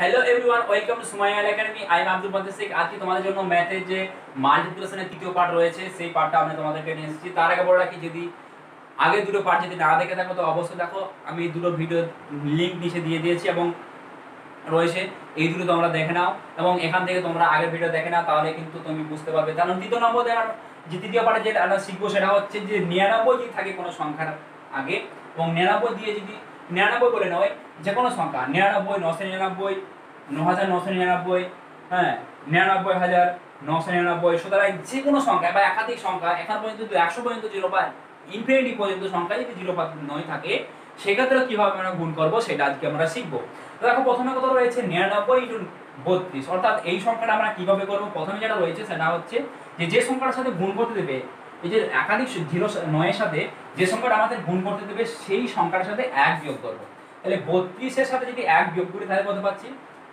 Hello everyone, welcome to Sumaiya academy. I am Abdul Badar Sheikh. আজকে তোমাদের জন্য ম্যাথের যে মাল্টিপ্লিকেশনের তৃতীয় পার্ট রয়েছে সেই পার্টটা আমি তোমাদেরকে নিয়ে এসেছি। তার আগে বলে রাখি, যদি আগে দুটো পার্ট যদি না দেখে থাকো তো অবশ্যই দেখো। আমি দুটো ভিডিও লিংক নিচে দিয়ে দিয়েছি এবং রয়েছে, এই দুটো তোমরা দেখে নাও এবং এখান থেকে তোমরা আগের ভিডিও দেখে নাও, তাহলে কিন্তু তুমি বুঝতে পারবে। কারণ তৃতীয় নম্বর যে তৃতীয় পার্টে যেটা আমরা শিখবো সেটা হচ্ছে যে 99 যদি থাকে কোনো সংখ্যার আগে, এবং 99 দিয়ে যদি 99 বলে নয় যে কোনো সংখ্যা 99, 999, 9999, হ্যাঁ 99,999, সুতরাং যে কোনো সংখ্যা বা একাধিক সংখ্যা এখান পর্যন্ত 100 পর্যন্ত জিরো বা ইনফিনিটি পর্যন্ত সংখ্যা যদি জিরো বা নয় থাকে, সেক্ষেত্রে কিভাবে আমরা গুণ করবো সেটা আজকে আমরা শিখবো। তো দেখো, প্রথমে কত রয়েছে 99 × 32, অর্থাৎ এই সংখ্যাটা আমরা কিভাবে করবো। প্রথমে যেটা রয়েছে সেটা হচ্ছে যে সংখ্যাটার সাথে গুণ করতে দেবে, এই যে একাধিক 9 সাথে যে সংখ্যাটা আমাদের গুণ করতে দেবে সেই সংখ্যার সাথে 1 বিয়োগ করবো। তাহলে 32 এর সাথে যদি 1 বিয়োগ করি তাহলে কত পাচ্ছি?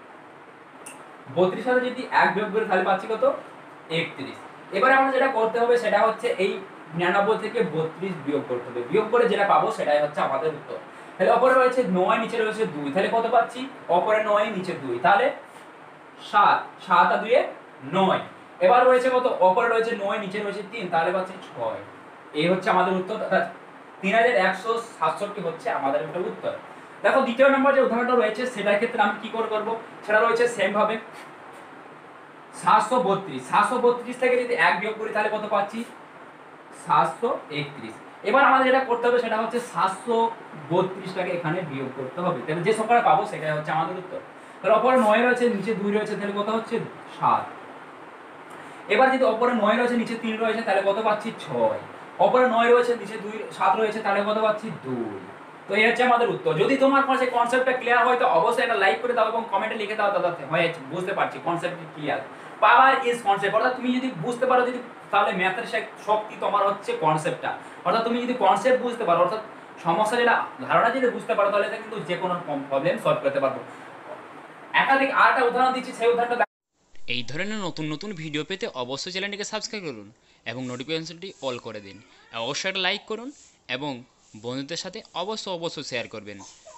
32 সাথে যদি 1 বিয়োগ করি তাহলে পাচ্ছি কত? 31। এবারে আমাদের যেটা করতে হবে সেটা হচ্ছে এই 99 থেকে 32 বিয়োগ করতে হবে। বিয়োগ করে যেটা পাবো সেটাই হচ্ছে আমাদের উত্তর। তাহলে উপরে রয়েছে 9, নিচে রয়েছে 2, তাহলে কত পাচ্ছি? উপরে 9, নিচে 2, তাহলে 7, 7 আর 2 এ 9। এবার রয়েছে কত? উপরে রয়েছে 9, নিচে রয়েছে 3, তাহলে পাচ্ছি 6। এই হচ্ছে আমাদের উত্তর, অর্থাৎ 3167 হচ্ছে আমাদের একটা উত্তর। দেখো, দ্বিতীয় নম্বর যে উদাহরণটা রয়েছে সেটার ক্ষেত্রে আমি কি করব, সেটা রয়েছে সেম ভাবে 732 থেকে যদি 1 বিয়োগ করি তাহলে কত পাচ্ছি? 731। এবার আমাদের যেটা করতে হবে সেটা হচ্ছে 732টাকে এখানে বিয়োগ করতে হবে। তাহলে যে সংখ্যাটা পাবো সেটাই হচ্ছে আমাদের উত্তর। তাহলে উপরে 9 রয়েছে, নিচে 2 রয়েছে, তাহলে কত হচ্ছে? 7। এবার যদি উপরে 9 রয়েছে, নিচে 3 রয়েছে, তাহলে কত পাচ্ছি? 6। উপরে 9 রয়েছে, নিচে 7 রয়েছে, তাহলে কত পাচ্ছি? 2। তো এই হচ্ছে আমাদের উত্তর। যদি তোমার কাছে কনসেপ্টটা ক্লিয়ার হয় তো অবশ্যই একটা লাইক করে দাও এবং কমেন্টে লিখে দাও দাদা হয়েছে, বুঝতে পারছি, concept clear. Power is concept, অর্থাৎ তুমি যদি বুঝতে পারো, যদি তাহলে ম্যাথের শক্তি তোমার হচ্ছে কনসেপ্টটা। অর্থাৎ তুমি যদি কনসেপ্ট বুঝতে পারো, অর্থাৎ সমস্যা যেটা ধারণা যদি বুঝতে পারো, তাহলে কিন্তু যে কোনো প্রবলেম সলভ করতে পারবো। একাধিক আরেকটা উদাহরণ দিচ্ছি, সেই উদাহরণটা। এই ধরনের নতুন নতুন ভিডিও পেতে অবশ্যই চ্যানেলটিকে সাবস্ক্রাইব করুন এবং নোটিফিকেশনটি অল করে দিন। অবশ্যই একটা লাইক করুন এবং বন্ধুদের সাথে অবশ্যই শেয়ার করবেন।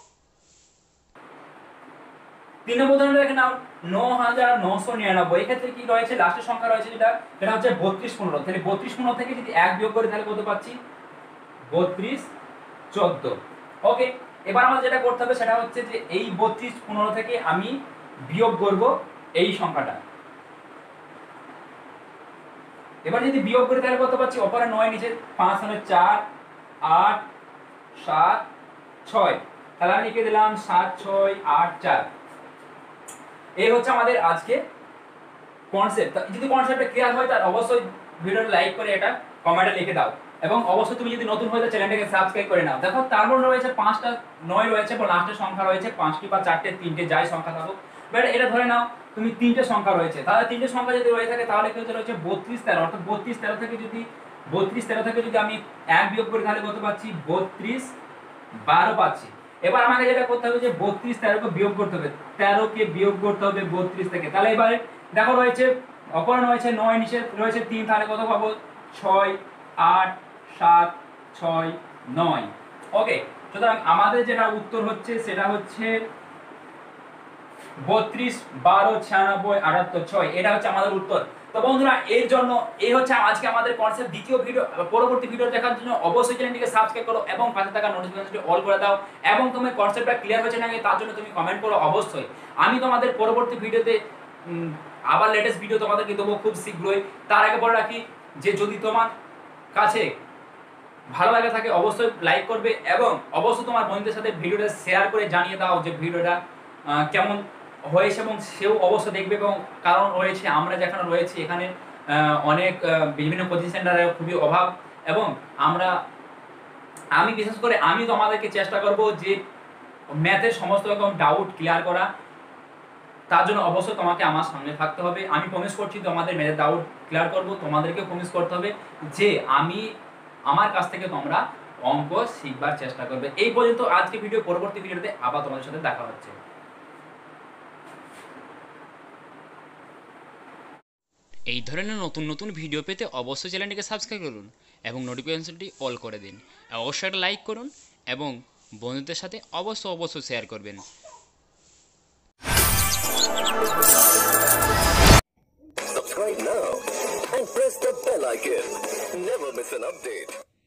3 নম্বর উদাহরণটা দেখে নাও, 9999। এক্ষেত্রে কি রয়েছে? লাস্টের সংখ্যা রয়েছে সেটা হচ্ছে 32 15। তাহলে 32 15 থেকে যদি 1 বিয়োগ করি তাহলে কত পাচ্ছি? 32 14। ওকে, এবার আমাদের যেটা করতে হবে সেটা হচ্ছে যে এই 32 15 থেকে আমি বিয়োগ করব এই সংখ্যাটা। এবার যদি বিয়োগ করি তাহলে কত পাচ্ছি? উপরে 9, নিচে 5, মানে 4 8 7 6। তাহলে আমি লিখে দিলাম 7 6 8 4। এই হচ্ছে আমাদের আজকে কনসেপ্ট। যদি কনসেপ্টটা ক্লিয়ার হয় তার অবশ্যই ভিডিওটা লাইক করে এটা কমেন্টে লিখে দাও এবং অবশ্যই তুমি যদি নতুন হয়ে চ্যানেলটাকে সাবস্ক্রাইব করে নাও। দেখো, তারপর রয়েছে 5টা 9 রয়েছে এবং লাস্টের সংখ্যা রয়েছে 5টি বা 4টে 3টে যাই সংখ্যা থাকুক। বাট এটা ধরে নাও তুমি 3টে সংখ্যা রয়েছে, তাহলে 3টে সংখ্যা যদি রয়ে থাকে তাহলে কি রয়েছে 32 13। অর্থাৎ 32 13 থেকে যদি আমি 1 বিয়োগ করি তাহলে কত পাচ্ছি? 32 12 পাচ্ছি। এবার আমাকে যেটা করতে হবে যে 32 13 কে বিয়োগ করতে হবে, 13 কে বিয়োগ করতে হবে 32 থেকে। তাহলে এবারে দেখো, রয়েছে উপরে রয়েছে 9, নিচে রয়েছে 3, তাহলে কত পাবো? 6 8 7 6 9। ওকে, সুতরাং আমাদের যেটা উত্তর হচ্ছে সেটা হচ্ছে 32 12 96 78 6। এটা হচ্ছে আমাদের উত্তর। তো বন্ধুরা, এর জন্য এই হচ্ছে আজকে আমাদের কনসেপ্ট। দ্বিতীয় ভিডিও, পরবর্তী ভিডিও দেখার জন্য অবশ্যই চ্যানেলটিকে সাবস্ক্রাইব করো এবং পাশে থাকা নোটিফিকেশনটি অল করে দাও এবং তোমার কনসেপ্টটা ক্লিয়ার হয়েছে নাকি তার জন্য তুমি কমেন্ট করো অবশ্যই। আমি তোমাদের পরবর্তী ভিডিওতে আবার লেটেস্ট ভিডিও তোমাদেরকে দেবো খুব শীঘ্রই। তার আগে বলে রাখি যে যদি তোমার কাছে ভালো লাগে থাকে অবশ্যই লাইক করবে এবং অবশ্যই তোমার বন্ধুদের সাথে ভিডিওটা শেয়ার করে জানিয়ে দাও যে ভিডিওটা কেমন হয়েছে এবং সেও অবশ্যই দেখবে। এবং কারণ রয়েছে, আমরা যেখানে রয়েছি এখানে অনেক বিভিন্ন কোচিং সেন্টারের খুবই অভাব এবং আমি বিশেষ করে আমি তোমাদেরকে চেষ্টা করব যে ম্যাথের সমস্ত রকম ডাউট ক্লিয়ার করা। তার জন্য অবশ্যই তোমাকে আমার সঙ্গে থাকতে হবে। আমি প্রমিস করছি তোমাদের ম্যাথের ডাউট ক্লিয়ার করব, তোমাদেরকেও প্রমিস করতে হবে যে আমার কাছ থেকে তোমরা অঙ্ক শিখবার চেষ্টা করবে। এই পর্যন্ত আজকে ভিডিও। পরবর্তী ভিডিওতে আবার তোমাদের সাথে দেখা হচ্ছে। এই ধরনের নতুন নতুন ভিডিও পেতে অবশ্যই চ্যানেলটিকে সাবস্ক্রাইব করুন এবং নোটিফিকেশনটি অল করে দিন। অবশ্যই একটা লাইক করুন এবং বন্ধুদের সাথে অবশ্যই শেয়ার করবেন। Never miss an update.